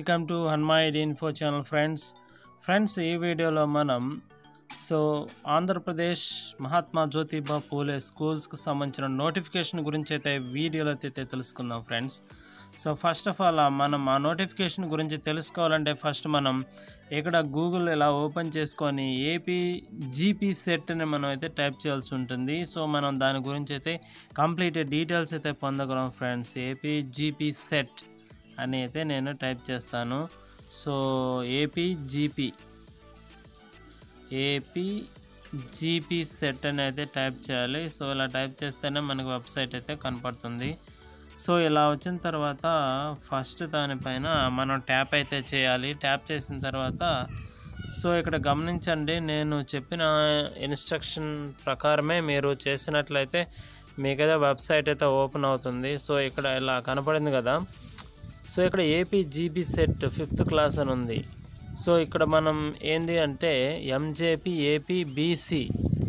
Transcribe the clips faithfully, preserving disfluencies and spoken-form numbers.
Welcome to హన్మాయిడ్ info channel friends friends ఈ వీడియోలో మనం సో ఆంధ్రప్రదేశ్ మహాత్మా జ్యోతిబా పూలే స్కూల్స్కి సంబంధించిన నోటిఫికేషన్ గురించి అయితే వీడియోలో అయితే తెలుసుకుందాం friends. So first of all మనం ఆ నోటిఫికేషన్ గురించి తెలుసుకోవాలంటే ఫస్ట్ మనం ఇక్కడ గూగుల్ ఇలా ఓపెన్ చేసుకొని ఏపీ జీపీ సెట్ అని మనం అయితే టైప్ చేయాల్సి ఉంటుంది. సో మనం దాని గురించి అయితే కంప్లీట్ డీటెయిల్స్ అయితే పొందగలం ఫ్రెండ్స్. ఏపీ జీపీ సెట్ అని అయితే నేను టైప్ చేస్తాను. So AP GP AP GP set అని అయితే టైప్ చేయాలి. సో ఇలా టైప్ చేస్తేనే మనకు వెబ్సైట్ అయితే కనపడుతుంది. సో ఇలా వచ్చిన తర్వాత ఫస్ట్ దానిపైన మనం ట్యాప్ అయితే చేయాలి. ట్యాప్ చేసిన తర్వాత సో ఇక్కడ గమనించండి, నేను చెప్పిన ఇన్స్ట్రక్షన్ ప్రకారమే మీరు చేసినట్లయితే మీకైతే వెబ్సైట్ అయితే ఓపెన్ అవుతుంది. సో ఇక్కడ ఇలా కనపడింది కదా. సో ఇక్కడ AP GP set fifth class అని ఉంది. సో ఇక్కడ మనం ఏంది అంటే MJP AP BC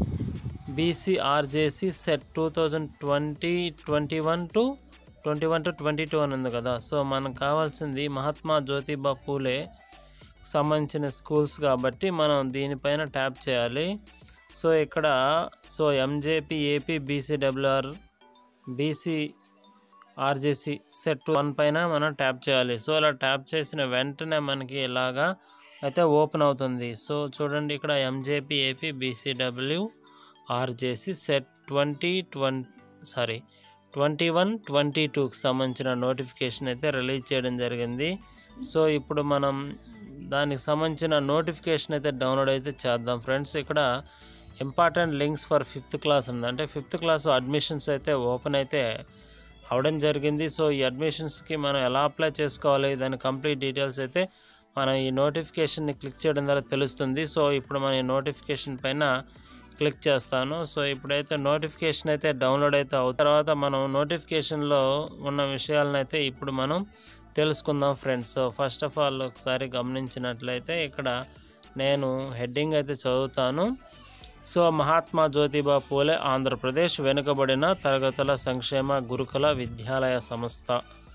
BCRJC set two thousand twenty twenty one to twenty one to twenty two అని ఉంది కదా. సో మనకు కావాల్సింది మహాత్మా జ్యోతిబా పూలే సంబంధించిన స్కూల్స్ కాబట్టి మనం దీనిపైన ట్యాప్ చేయాలి. సో ఇక్కడ so MJP AP BCWR BC RJC set one పైన మనం ట్యాప్ చేయాలి. సో అలా ట్యాప్ చేసిన వెంటనే మనకి ఇలాగా అయితే ఓపెన్ అవుతుంది. సో చూడండి, ఇక్కడ MJP AP BCW RJC set twenty twenty sorry twenty one twenty టూకి సంబంధించిన నోటిఫికేషన్ అయితే రిలీజ్ చేయడం జరిగింది. సో ఇప్పుడు మనం దానికి సంబంధించిన నోటిఫికేషన్ అయితే డౌన్లోడ్ అయితే చేద్దాం ఫ్రెండ్స్. ఇక్కడ important links for fifth class ఉంది, అంటే ఫిఫ్త్ క్లాస్ అడ్మిషన్స్ అయితే ఓపెన్ అయితే అవడం జరిగింది. సో ఈ అడ్మిషన్స్కి మనం ఎలా అప్లై చేసుకోవాలి, దాని కంప్లీట్ డీటెయిల్స్ అయితే మనం ఈ నోటిఫికేషన్ని క్లిక్ చేయడం ద్వారా తెలుస్తుంది. సో ఇప్పుడు మనం ఈ నోటిఫికేషన్ పైన క్లిక్ చేస్తాను. సో ఇప్పుడైతే నోటిఫికేషన్ అయితే డౌన్లోడ్ అయితే అవుతాయి. తర్వాత మనం నోటిఫికేషన్లో ఉన్న విషయాలను అయితే ఇప్పుడు మనం తెలుసుకుందాం friends. So first of all ఒకసారి గమనించినట్లయితే ఇక్కడ నేను హెడ్డింగ్ అయితే చదువుతాను. సో మహాత్మా జ్యోతిబా పూలే ఆంధ్రప్రదేశ్ వెనుకబడిన తరగతుల సంక్షేమ గురుకుల విద్యాలయ సంస్థ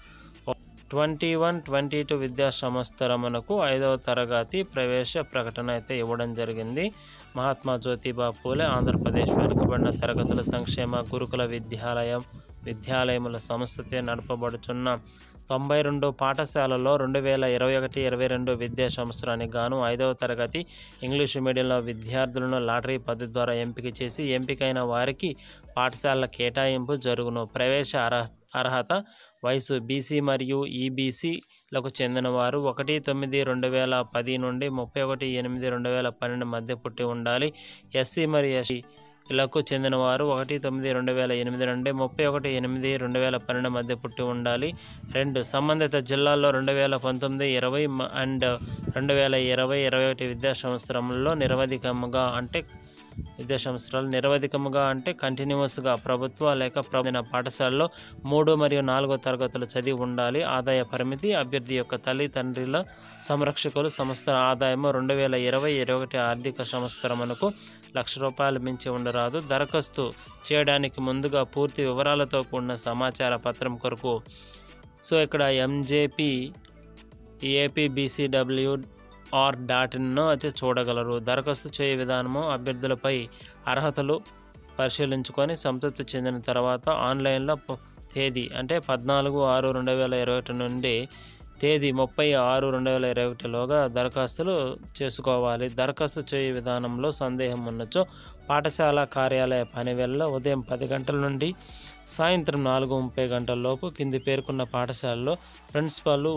ట్వంటీ వన్ ట్వంటీ టూ విద్యా సంవత్సరమునకు ఐదవ తరగతి ప్రవేశ ప్రకటన అయితే ఇవ్వడం జరిగింది. మహాత్మా జ్యోతిబా పూలే ఆంధ్రప్రదేశ్ వెనుకబడిన తరగతుల సంక్షేమ గురుకుల విద్యాలయం విద్యాలయముల సంస్థతే నడపబడుచున్న తొంభై రెండు పాఠశాలలో రెండు వేల ఇరవై ఒకటి ఇరవై రెండు విద్యా సంవత్సరానికి గాను ఐదవ తరగతి ఇంగ్లీషు మీడియంలో విద్యార్థులను లాటరీ పద్ధతి ద్వారా ఎంపిక చేసి ఎంపికైన వారికి పాఠశాలల కేటాయింపు జరుగును. ప్రవేశ అర్హ అర్హత వయసు బీసీ మరియు ఈబీసీలకు చెందినవారు ఒకటి తొమ్మిది రెండు వేల పది నుండి ముప్పై ఒకటి ఎనిమిది రెండు వేల పన్నెండు మధ్య పుట్టి ఉండాలి. ఎస్సీ మరియు ఎస్టీ లకు చెందినవారు ఒకటి తొమ్మిది రెండు వేల ఎనిమిది నుండి ముప్పై ఒకటి ఎనిమిది రెండు వేల పన్నెండు మధ్య పుట్టి ఉండాలి. రెండు సంబంధిత జిల్లాల్లో రెండు వేల పంతొమ్మిది ఇరవై అండ్ రెండు వేల ఇరవై ఇరవై ఒకటి విద్యా సంవత్సరంలో నిరవధికముగా అంటే విద్యా సంవత్సరాలు నిరవధికముగా అంటే కంటిన్యూస్గా ప్రభుత్వ లేక ప్రభుత్వ పాఠశాలలో మూడు మరియు నాలుగో తరగతులు చదివి ఉండాలి. ఆదాయ పరిమితి అభ్యర్థి యొక్క తల్లి తండ్రుల సంరక్షకులు సంస్థ ఆదాయము రెండు వేల ఇరవై ఇరవై ఒకటి ఆర్థిక సంవత్సరమునకు లక్ష రూపాయలు మించి ఉండరాదు. దరఖాస్తు చేయడానికి ముందుగా పూర్తి వివరాలతో కూడిన సమాచార పత్రం కొరకు సో ఇక్కడ MJP AP BCW R dot in అయితే చూడగలరు. దరఖాస్తు చేయ విధానము అభ్యర్థులపై అర్హతలు పరిశీలించుకొని సంతృప్తి చెందిన తర్వాత ఆన్లైన్లో తేదీ అంటే పద్నాలుగు ఆరు రెండు వేల ఇరవై ఒకటి నుండి తేదీ ముప్పై ఆరు రెండు వేల ఇరవై ఒకటిలోగా దరఖాస్తులు చేసుకోవాలి. దరఖాస్తు చేయ విధానంలో సందేహం ఉన్నచో పాఠశాల కార్యాలయ పనివేళ ఉదయం పది గంటల నుండి సాయంత్రం నాలుగు ముప్పై గంటల లోపు కింది పేర్కొన్న పాఠశాలలో ప్రిన్సిపాల్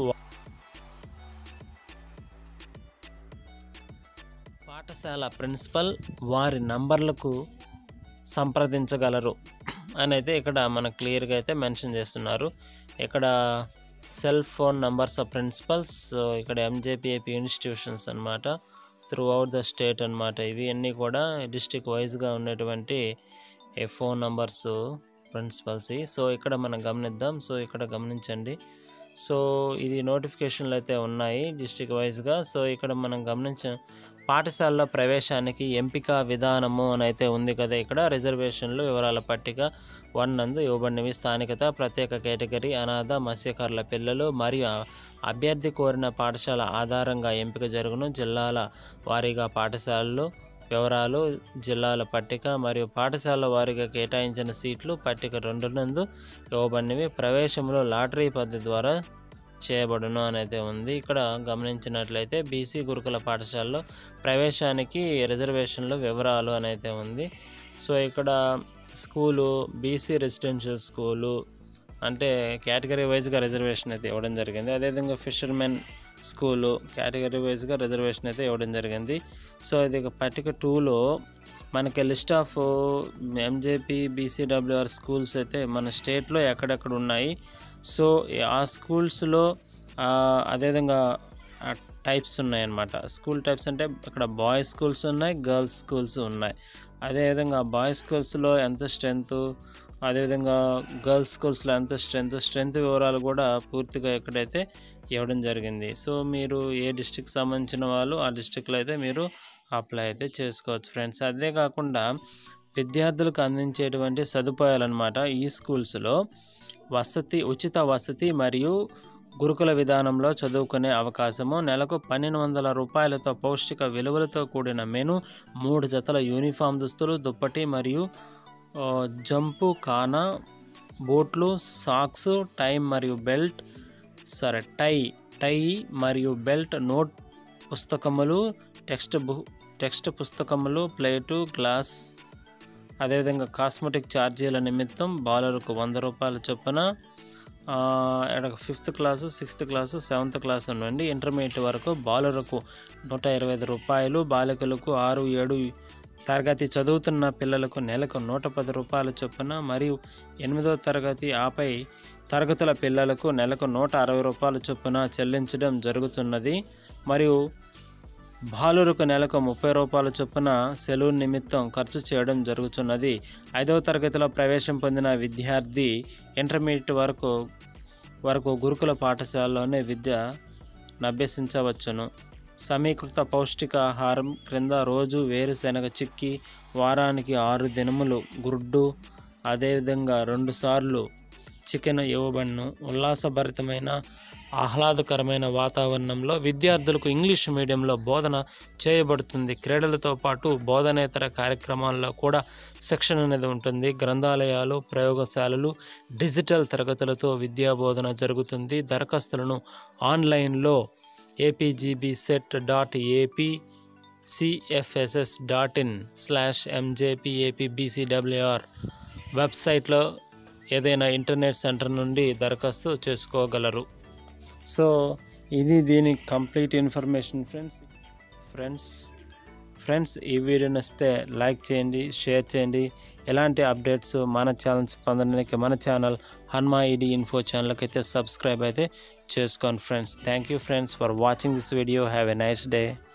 పాఠశాల ప్రిన్సిపల్ వారి నంబర్లకు సంప్రదించగలరు అని అయితే ఇక్కడ మనకు క్లియర్గా అయితే మెన్షన్ చేస్తున్నారు. ఇక్కడ cell phone numbers of principals, ఇక్కడ ఎంజేపీఏపీ ఇన్స్టిట్యూషన్స్ అనమాట త్రూ అవుట్ ద స్టేట్ అనమాట. ఇవి అన్నీ కూడా డిస్ట్రిక్ట్ వైజ్గా ఉన్నటువంటి ఫోన్ నంబర్స్ ప్రిన్సిపల్స్. సో ఇక్కడ మనం గమనిద్దాం. సో ఇక్కడ గమనించండి. సో ఇది నోటిఫికేషన్లు అయితే ఉన్నాయి డిస్ట్రిక్ట్ వైజ్గా. సో ఇక్కడ మనం గమనించ పాఠశాలలో ప్రవేశానికి ఎంపిక విధానము అని అయితే ఉంది కదా. ఇక్కడ రిజర్వేషన్లు వివరాల పట్టిక వన్ నందు ఇవ్వబడినవి. స్థానికత, ప్రత్యేక కేటగిరీ, అనాథ, మత్స్యకారుల పిల్లలు మరియు అభ్యర్థి కోరిన పాఠశాల ఆధారంగా ఎంపిక జరుగును. జిల్లాల వారీగా పాఠశాలలు వివరాలు, జిల్లాల పట్టిక మరియు పాఠశాల వారీగా కేటాయించిన సీట్లు పట్టిక రెండు నందు ఇవ్వబడినవి. ప్రవేశంలో లాటరీ పద్ధతి ద్వారా చేయబడును అని అయితే ఉంది. ఇక్కడ గమనించినట్లయితే బీసీ గురుకుల పాఠశాలలో ప్రవేశానికి రిజర్వేషన్లు వివరాలు అని అయితే ఉంది. సో ఇక్కడ స్కూలు బీసీ రెసిడెన్షియల్ స్కూలు అంటే కేటగిరీ వైజ్గా రిజర్వేషన్ అయితే ఇవ్వడం జరిగింది. అదేవిధంగా ఫిషర్మెన్ స్కూలు కేటగిరీ వైజ్గా రిజర్వేషన్ అయితే ఇవ్వడం జరిగింది. సో ఇది పట్టిక టూలో మనకి లిస్ట్ ఆఫ్ ఎంజేపీబీసీడబ్ల్యూఆర్ స్కూల్స్ అయితే మన స్టేట్లో ఎక్కడెక్కడ ఉన్నాయి. సో ఆ స్కూల్స్లో అదేవిధంగా టైప్స్ ఉన్నాయన్నమాట. స్కూల్ టైప్స్ అంటే ఇక్కడ బాయ్స్ స్కూల్స్ ఉన్నాయి, గర్ల్స్ స్కూల్స్ ఉన్నాయి. అదేవిధంగా బాయ్స్ స్కూల్స్లో ఎంత స్ట్రెంత్, అదేవిధంగా గర్ల్స్ స్కూల్స్లో ఎంత స్ట్రెంత్ స్ట్రెంత్ వివరాలు కూడా పూర్తిగా ఎక్కడైతే ఇవ్వడం జరిగింది. సో మీరు ఏ డిస్ట్రిక్ట్ సంబంధించిన వాళ్ళు ఆ డిస్ట్రిక్ట్లో అయితే మీరు అప్లై అయితే చేసుకోవచ్చు ఫ్రెండ్స్. అదే కాకుండా విద్యార్థులకు అందించేటువంటి సదుపాయాలు అన్నమాట. ఈ స్కూల్స్లో వసతి, ఉచిత వసతి మరియు గురుకుల విధానంలో చదువుకునే అవకాశము, నెలకు పన్నెండు వందల రూపాయలతో పౌష్టిక విలువలతో కూడిన మెను, మూడు జతల యూనిఫామ్ దుస్తులు, దుప్పటి మరియు జంపు, కానా, బూట్లు, సాక్స్, టై మరియు బెల్ట్ సరే టై టై మరియు బెల్ట్, నోట్ పుస్తకములు, టెక్స్ట్ బు టెక్స్ట్ పుస్తకములు, ప్లేటు, గ్లాస్. అదేవిధంగా కాస్మెటిక్ ఛార్జీల నిమిత్తం బాలలకు వంద రూపాయల చొప్పున fifth class, sixth class, seventh class నుండి ఇంటర్మీడియట్ వరకు బాలురకు నూట ఇరవై ఐదు రూపాయలు, బాలికలకు ఆరు ఏడు తరగతి చదువుతున్న పిల్లలకు నెలకు నూట పది రూపాయల చొప్పున మరియు ఎనిమిదవ తరగతి ఆపై తరగతుల పిల్లలకు నెలకు నూట అరవై రూపాయల చొప్పున చెల్లించడం జరుగుతున్నది. మరియు బాలురకు నెలకు ముప్పై రూపాయల చొప్పున సెలవు నిమిత్తం ఖర్చు చేయడం జరుగుతున్నది. ఐదవ తరగతిలో ప్రవేశం పొందిన విద్యార్థి ఇంటర్మీడియట్ వరకు వరకు గురుకుల పాఠశాలలోనే విద్య అభ్యసించవచ్చును. సమీకృత పౌష్టికాహారం క్రింద రోజు వేరుశెనగ చిక్కి, వారానికి ఆరు దినములు గుడ్డు, అదేవిధంగా రెండుసార్లు చికెన్ ఇవ్వబడును. ఉల్లాసభరితమైన ఆహ్లాదకరమైన వాతావరణంలో విద్యార్థులకు ఇంగ్లీష్ మీడియంలో బోధన చేయబడుతుంది. క్రీడలతో పాటు బోధనేతర కార్యక్రమాల్లో కూడా శిక్షణ అనేది ఉంటుంది. గ్రంథాలయాలు, ప్రయోగశాలలు, డిజిటల్ తరగతులతో విద్యా బోధన జరుగుతుంది. దరఖాస్తులను ఆన్లైన్లో APGBCET dot APCFSS dot in slash MJPAPBCWR వెబ్సైట్లో ఏదైనా ఇంటర్నెట్ సెంటర్ నుండి దరఖాస్తు చేసుకోగలరు. సో ఇది దీని complete information friends friends friends ఈ వీడియో నచ్చితే లైక్ చేయండి, షేర్ చేయండి. ఎలాంటి అప్డేట్స్ మన ఛానల్స్ పొందడానికి మన ఛానల్ హన్మా ఈడీ ఇన్ఫో ఛానల్కి అయితే సబ్స్క్రైబ్ అయితే చేసుకోండి friends. Thank you friends for watching this video. Have a nice day.